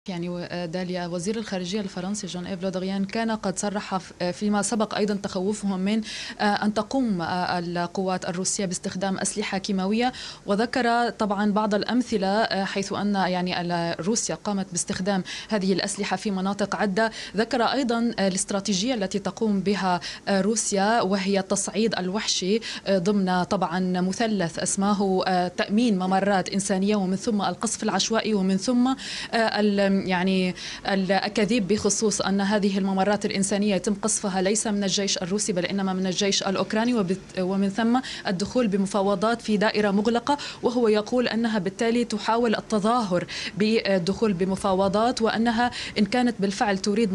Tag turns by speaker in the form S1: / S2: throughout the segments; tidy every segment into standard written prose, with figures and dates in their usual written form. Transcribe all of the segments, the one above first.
S1: داليا، وزير الخارجية الفرنسي جون إيف لو دريان كان قد صرح فيما سبق أيضا تخوفهم من أن تقوم القوات الروسية باستخدام أسلحة كيماوية، وذكر طبعا بعض الأمثلة حيث أن روسيا قامت باستخدام هذه الأسلحة في مناطق عدة. ذكر أيضا الاستراتيجية التي تقوم بها روسيا، وهي التصعيد الوحشي ضمن طبعا مثلث اسمه تأمين ممرات إنسانية، ومن ثم القصف العشوائي، ومن ثم الأكاذيب بخصوص أن هذه الممرات الإنسانية يتم قصفها ليس من الجيش الروسي بل إنما من الجيش الأوكراني، ومن ثم الدخول بمفاوضات في دائرة مغلقة، وهو يقول أنها بالتالي تحاول التظاهر بالدخول بمفاوضات، وأنها إن كانت بالفعل تريد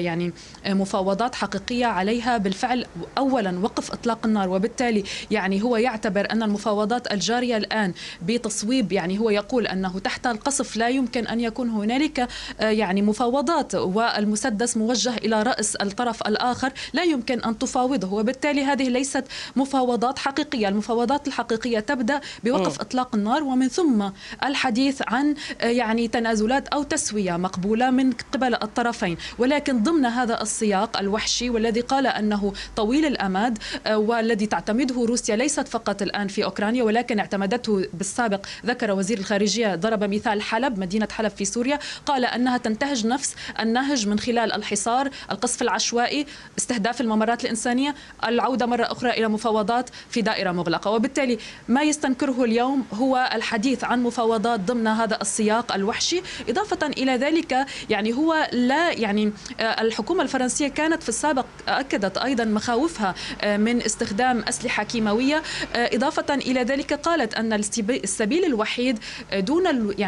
S1: مفاوضات حقيقية عليها بالفعل أولا وقف إطلاق النار. وبالتالي هو يعتبر أن المفاوضات الجارية الآن بتصويب، هو يقول أنه تحت القصف لا يمكن أن يكون هنالك مفاوضات، والمسدس موجه إلى رأس الطرف الآخر لا يمكن أن تفاوضه، وبالتالي هذه ليست مفاوضات حقيقية. المفاوضات الحقيقية تبدأ بوقف إطلاق النار، ومن ثم الحديث عن تنازلات أو تسوية مقبولة من قبل الطرفين، ولكن ضمن هذا السياق الوحشي والذي قال أنه طويل الأمد، والذي تعتمده روسيا ليست فقط الآن في أوكرانيا ولكن اعتمدته بالسابق. ذكر وزير الخارجية، ضرب مثال حلب، مدينة حلب في سوريا، قال أنها تنتهج نفس النهج من خلال الحصار، القصف العشوائي، استهداف الممرات الإنسانية، العودة مرة أخرى إلى مفاوضات في دائرة مغلقة. وبالتالي ما يستنكره اليوم هو الحديث عن مفاوضات ضمن هذا السياق الوحشي. إضافة إلى ذلك هو لا الحكومة الفرنسية كانت في السابق أكدت أيضا مخاوفها من استخدام أسلحة كيماوية. إضافة إلى ذلك قالت أن السبيل الوحيد دون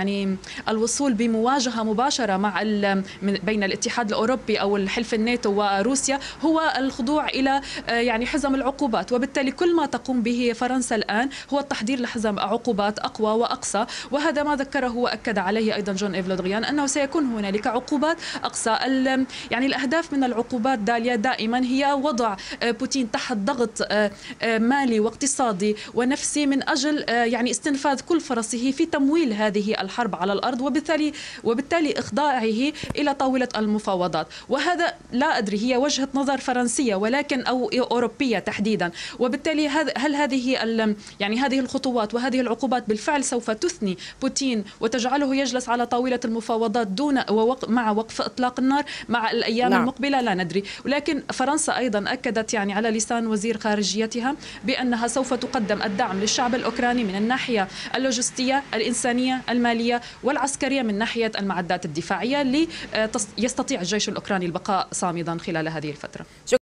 S1: الوصول بمواجهة مباشرة مع بين الاتحاد الأوروبي أو الحلف الناتو وروسيا هو الخضوع إلى حزم العقوبات. وبالتالي كل ما تقوم به فرنسا الآن هو التحضير لحزم عقوبات أقوى وأقصى، وهذا ما ذكره وأكد عليه أيضا جون إيف لو دريان أنه سيكون هنالك عقوبات أقصى. الأهداف من العقوبات داليا دائما هي وضع بوتين تحت ضغط مالي واقتصادي ونفسي من أجل استنفاذ كل فرصه في تمويل هذه الحرب على الأرض، وبالتالي إخضاعه إلى طاولة المفاوضات. وهذا لا أدري هي وجهة نظر فرنسية ولكن أو أوروبية تحديدا. وبالتالي هل هذه الخطوات وهذه العقوبات بالفعل سوف تثني بوتين وتجعله يجلس على طاولة المفاوضات مع وقف إطلاق النار مع الأيام المقبلة؟ لا ندري. ولكن فرنسا أيضا أكدت على لسان وزير خارجيتها بأنها سوف تقدم الدعم للشعب الأوكراني من الناحية اللوجستية، الإنسانية، المالية والعسكرية، من ناحية المعدات الدفاعية، ليستطيع الجيش الأوكراني البقاء صامدا خلال هذه الفترة.